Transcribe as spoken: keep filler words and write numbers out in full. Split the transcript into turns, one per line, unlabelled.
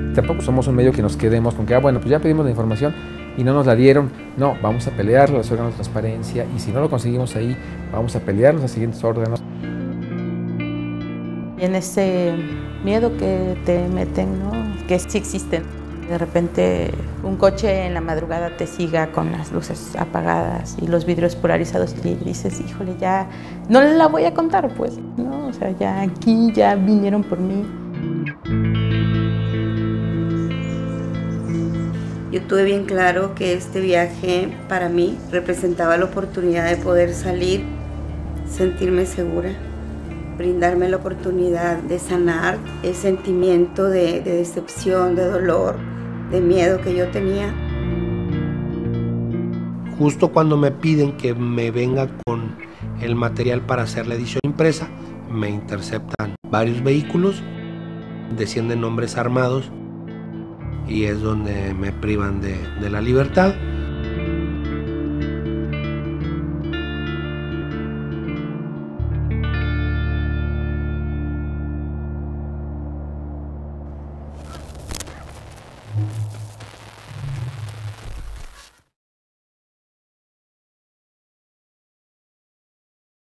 Tampoco somos un medio que nos quedemos con que, ah, bueno, pues ya pedimos la información y no nos la dieron. No, vamos a pelear los órganos de transparencia y si no lo conseguimos ahí, vamos a pelear los siguientes órganos.
Y en ese miedo que te meten, ¿no? Que sí existen. De repente un coche en la madrugada te siga con las luces apagadas y los vidrios polarizados y dices, híjole, ya no la voy a contar, pues, ¿no? O sea, ya aquí ya vinieron por mí.
Yo tuve bien claro que este viaje para mí representaba la oportunidad de poder salir, sentirme segura, brindarme la oportunidad de sanar el sentimiento de, de decepción, de dolor, de miedo que yo tenía.
Justo cuando me piden que me venga con el material para hacer la edición impresa, me interceptan varios vehículos, descienden hombres armados y es donde me privan de, de la libertad.